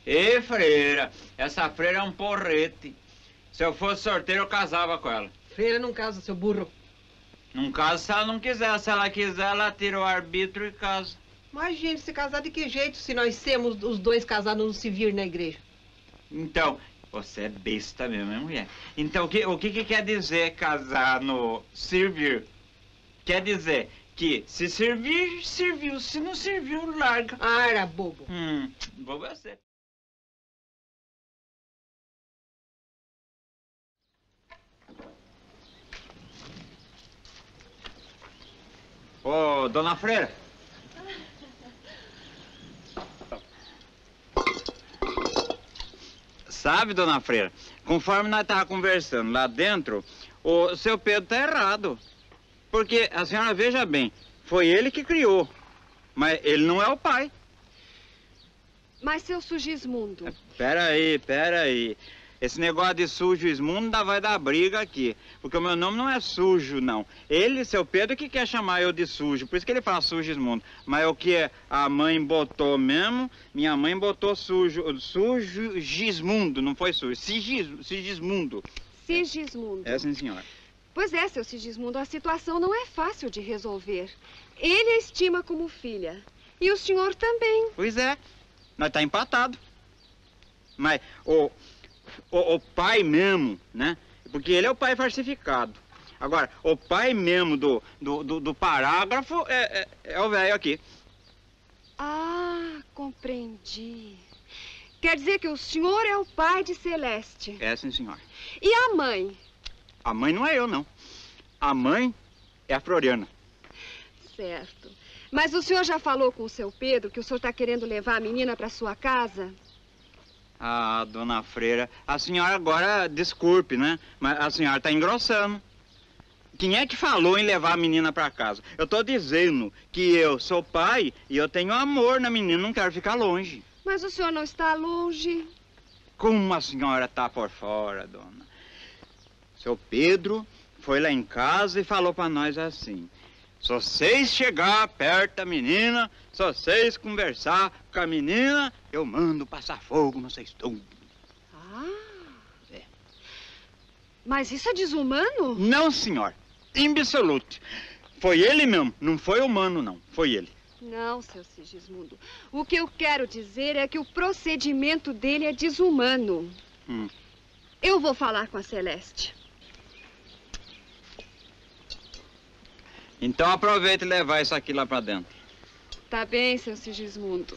Ê, freira, essa freira é um porrete. Se eu fosse sorteiro, eu casava com ela. Freira não casa, seu burro. Não casa se ela não quiser. Se ela quiser, ela tira o arbítrio e casa. Mas, gente, se casar de que jeito se nós temos os dois casados no civil na igreja? Então, você é besta mesmo, hein, mulher? Então, o que quer dizer casar no servir? Quer dizer que se servir, serviu. Se não serviu, larga. Ah, era bobo. Bobo é você. Ô, dona Freira. Sabe, dona Freira, conforme nós estávamos conversando lá dentro, o seu Pedro tá errado. Porque a senhora veja bem, foi ele que criou, mas ele não é o pai. Mas, seu Sugismundo... Pera aí. Esse negócio de Sugismundo ainda vai dar briga aqui. Porque o meu nome não é Sujo, não. Ele, seu Pedro, que quer chamar eu de Sujo. Por isso que ele fala Sugismundo. Mas o que a mãe botou mesmo, minha mãe botou Sugismundo, não foi Sujo. Sigismundo. Sigismundo. É, sim, senhora. Pois é, seu Sigismundo, a situação não é fácil de resolver. Ele a estima como filha. E o senhor também. Pois é. Nós tá empatado. Mas o pai mesmo, né? Porque ele é o pai falsificado. Agora, o pai mesmo do parágrafo é o velho aqui. Ah, compreendi. Quer dizer que o senhor é o pai de Celeste. É, sim, senhora. E a mãe? A mãe não é eu, não. A mãe é a Floriana. Certo. Mas o senhor já falou com o seu Pedro que o senhor está querendo levar a menina para sua casa? Ah, dona Freira, a senhora agora, desculpe, né? Mas a senhora está engrossando. Quem é que falou em levar a menina para casa? Eu tô dizendo que eu sou pai e eu tenho amor na menina, não quero ficar longe. Mas o senhor não está longe. Como a senhora tá por fora, dona? Seu Pedro foi lá em casa e falou para nós assim: se vocês chegar perto da menina, se vocês conversar com a menina, eu mando passar fogo no vocês tudo. Ah. É. Mas isso é desumano? Não, senhor. Absoluto. Foi ele mesmo, não foi humano, não. Foi ele. Não, seu Sigismundo. O que eu quero dizer é que o procedimento dele é desumano. Eu vou falar com a Celeste. Então aproveita e levar isso aqui lá pra dentro. Tá bem, seu Sigismundo.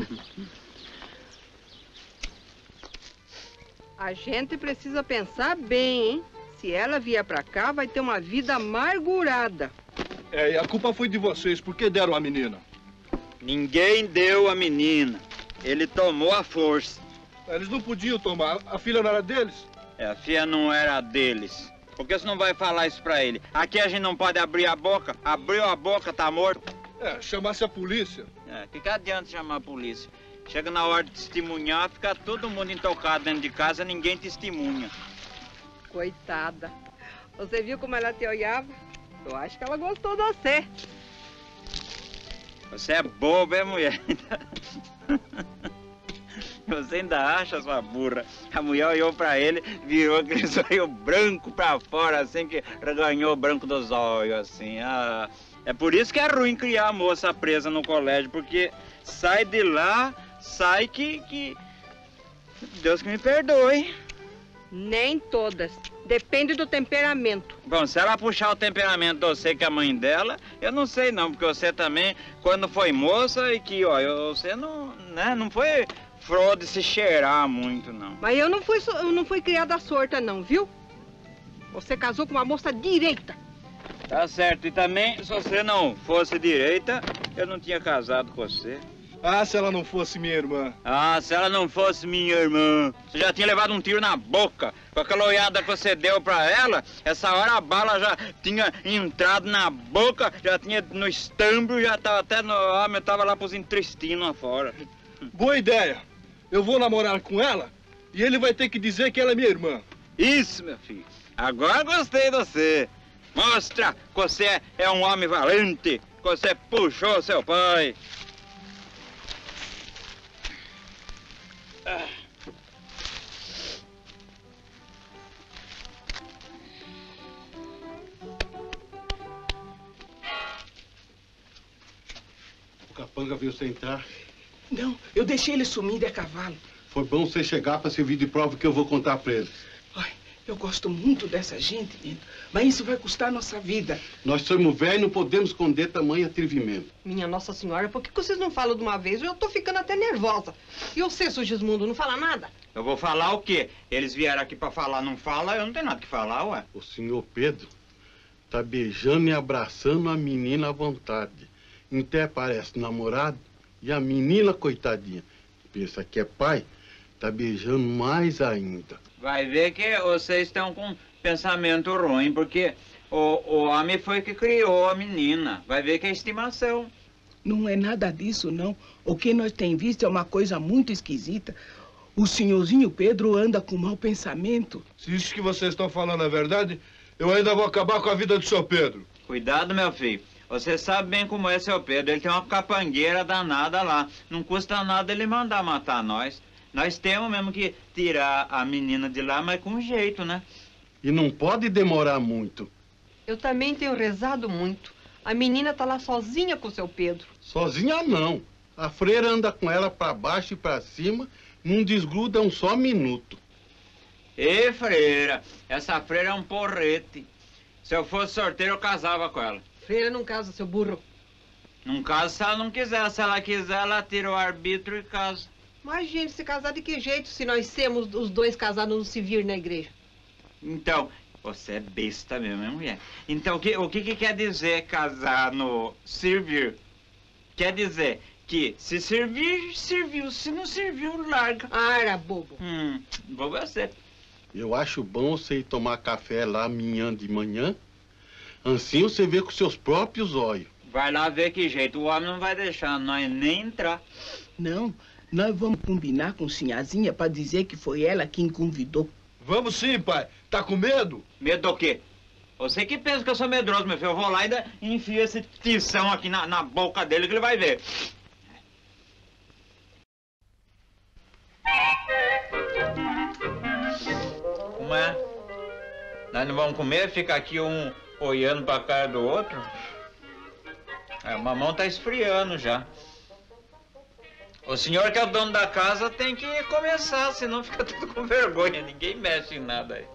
A gente precisa pensar bem, hein? Se ela vier pra cá, vai ter uma vida amargurada. É, e a culpa foi de vocês, por que deram a menina? Ninguém deu a menina. Ele tomou a força. Eles não podiam tomar, a filha não era deles? É, a filha não era deles. Por que você não vai falar isso pra ele? Aqui a gente não pode abrir a boca. Abriu a boca, tá morto. É, chamasse a polícia. É, que adianta chamar a polícia? Chega na hora de testemunhar, fica todo mundo intocado dentro de casa, ninguém testemunha. Coitada. Você viu como ela te olhava? Eu acho que ela gostou de você. Você é boba, é mulher? Você ainda acha, sua burra? A mulher olhou pra ele, virou aquele olho branco pra fora, assim, que reganhou o branco dos olhos, assim. Ah, é por isso que é ruim criar a moça presa no colégio, porque sai de lá, sai que... Deus que me perdoe. Nem todas. Depende do temperamento. Bom, se ela puxar o temperamento de você que é a mãe dela, eu não sei não, porque você também, quando foi moça, e que, ó, você não, né, não foi flor de se cheirar muito, não. Mas eu não fui criada sorta, não, viu? Você casou com uma moça direita. Tá certo, e também, se você não fosse direita, eu não tinha casado com você. Ah, se ela não fosse minha irmã. Ah, se ela não fosse minha irmã. Você já tinha levado um tiro na boca. Com aquela olhada que você deu pra ela, essa hora a bala já tinha entrado na boca, já tinha no estâmbio, já tava até no... Ah, eu tava lá pros intestinos afora. Boa ideia. Eu vou namorar com ela e ele vai ter que dizer que ela é minha irmã. Isso, meu filho. Agora gostei de você. Mostra que você é um homem valente, que você puxou seu pai. O capanga viu você entrar? Não, eu deixei ele sumindo a cavalo. Foi bom você chegar para servir de prova que eu vou contar para eles. Ai, eu gosto muito dessa gente, Nino, mas isso vai custar a nossa vida. Nós somos velhos e não podemos esconder tamanho atrevimento. Minha Nossa Senhora, por que vocês não falam de uma vez? Eu tô ficando até nervosa. E você, Sigismundo, não fala nada? Eu vou falar o quê? Eles vieram aqui pra falar, não fala, eu não tenho nada que falar, ué. O senhor Pedro tá beijando e abraçando a menina à vontade. Até parece namorado e a menina, coitadinha, pensa que é pai, tá beijando mais ainda. Vai ver que vocês estão com pensamento ruim, porque o homem foi que criou a menina. Vai ver que é estimação. Não é nada disso, não. O que nós temos visto é uma coisa muito esquisita. O senhorzinho Pedro anda com mau pensamento. Se isso que vocês estão falando é verdade, eu ainda vou acabar com a vida do seu Pedro. Cuidado, meu filho. Você sabe bem como é seu Pedro. Ele tem uma capangueira danada lá. Não custa nada ele mandar matar nós. Nós temos mesmo que tirar a menina de lá, mas com jeito, né? E não pode demorar muito. Eu também tenho rezado muito. A menina tá lá sozinha com o seu Pedro. Sozinha não. A freira anda com ela para baixo e para cima, não desgruda um só minuto. Ê, freira, essa freira é um porrete. Se eu fosse sorteiro, eu casava com ela. Freira não casa, seu burro. Não casa se ela não quiser. Se ela quiser, ela tira o arbítrio e casa. Imagine se casar de que jeito se nós temos os dois casados no civil na igreja. Então, você é besta mesmo, hein, mulher? Então, o que quer dizer casar no servir? Quer dizer que se servir, serviu. Se não serviu, larga. Ah, era bobo. Bobo é você. Eu acho bom você ir tomar café lá amanhã de manhã. Assim você vê com seus próprios olhos. Vai lá ver que jeito. O homem não vai deixar nós nem entrar. Não, nós vamos combinar com Sinhazinha para dizer que foi ela quem convidou. Vamos sim, pai. Tá com medo? Medo do quê? Você que pensa que eu sou medroso, meu filho. Eu vou lá e ainda enfio esse tição aqui na boca dele que ele vai ver. Como é? Nós não vamos comer? Fica aqui um olhando pra cara do outro? A mamão tá esfriando já. O senhor que é o dono da casa tem que começar, senão fica tudo com vergonha. Ninguém mexe em nada aí.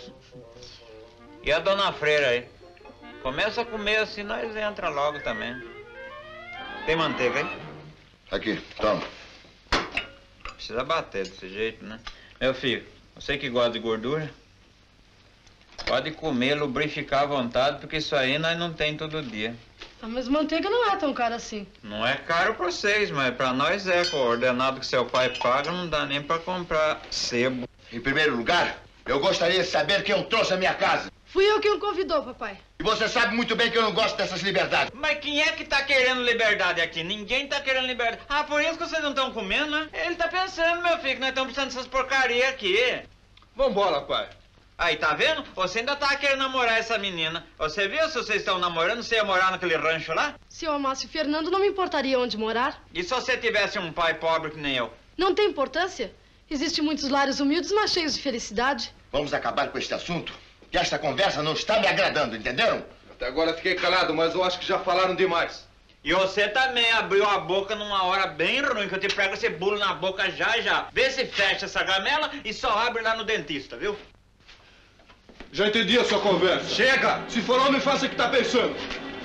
E a dona Freira aí? Começa a comer assim, nós entra logo também. Tem manteiga aí? Aqui, toma. Precisa bater desse jeito, né? Meu filho, você que gosta de gordura, pode comer, lubrificar à vontade, porque isso aí nós não tem todo dia. Ah, mas manteiga não é tão cara assim. Não é caro pra vocês, mas pra nós é. Com o ordenado que seu pai paga, não dá nem pra comprar sebo. Em primeiro lugar, eu gostaria de saber quem eu trouxe à minha casa. Fui eu quem o convidou, papai. E você sabe muito bem que eu não gosto dessas liberdades. Mas quem é que tá querendo liberdade aqui? Ninguém tá querendo liberdade. Ah, por isso que vocês não estão comendo, né? Ele tá pensando, meu filho, que nós estamos precisando dessas porcarias aqui. Vambora, pai. Aí, tá vendo? Você ainda tá querendo namorar essa menina. Você viu se vocês estão namorando, você ia morar naquele rancho lá? Se eu amasse o Fernando, não me importaria onde morar. E se você tivesse um pai pobre que nem eu? Não tem importância. Existem muitos lares humildes, mas cheios de felicidade. Vamos acabar com este assunto? Que esta conversa não está me agradando, entenderam? Até agora fiquei calado, mas eu acho que já falaram demais. E você também abriu a boca numa hora bem ruim, que eu te prego esse bolo na boca já já. Vê se fecha essa gamela e só abre lá no dentista, viu? Já entendi a sua conversa. Chega! Se for homem, faça o que tá pensando.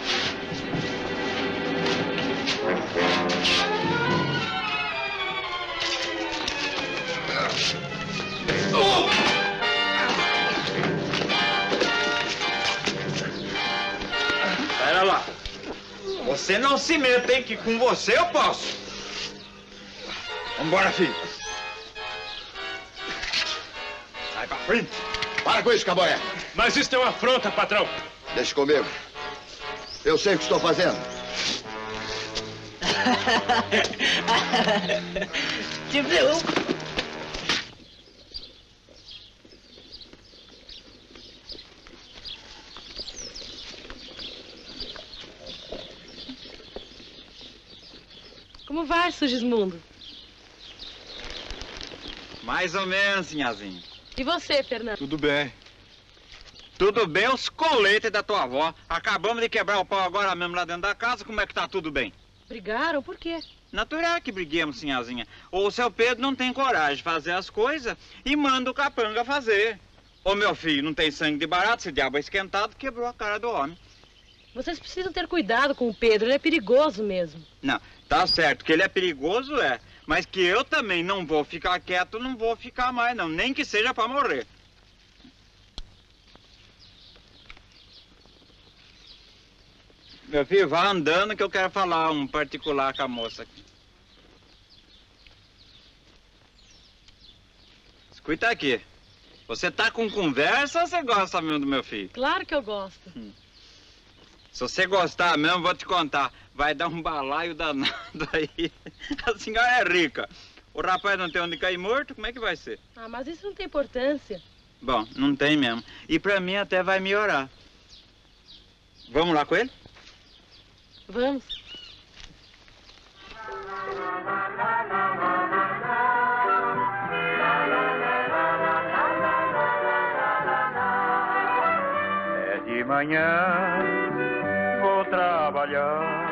Pera lá. Você não se meta, hein, que com você eu posso. Vambora, filho. Sai pra frente. Para com isso, Caboé. Mas isso é uma afronta, patrão. Deixe comigo. Eu sei o que estou fazendo. Te preocupa. Como vai, Sigismundo? Mais ou menos, sinhazinha. E você, Fernando? Tudo bem. Tudo bem, os coletes da tua avó. Acabamos de quebrar o pau agora mesmo lá dentro da casa. Como é que tá tudo bem? Brigaram? Por quê? Natural que briguemos, sinhazinha. O seu Pedro não tem coragem de fazer as coisas e manda o capanga fazer. Ô, meu filho, não tem sangue de barato, esse diabo é esquentado, quebrou a cara do homem. Vocês precisam ter cuidado com o Pedro, ele é perigoso mesmo. Não, tá certo que ele é perigoso, é. Mas que eu também não vou ficar quieto, não vou ficar mais, não. Nem que seja pra morrer. Meu filho, vá andando que eu quero falar um particular com a moça aqui. Escuta aqui. Você tá com conversa ou você gosta mesmo do meu filho? Claro que eu gosto. Se você gostar mesmo, vou te contar. Vai dar um balaio danado aí. A senhora é rica. O rapaz não tem onde cair morto, como é que vai ser? Ah, mas isso não tem importância. Bom, não tem mesmo. E pra mim até vai melhorar. Vamos lá com ele? Vamos. É de manhã, vou trabalhar.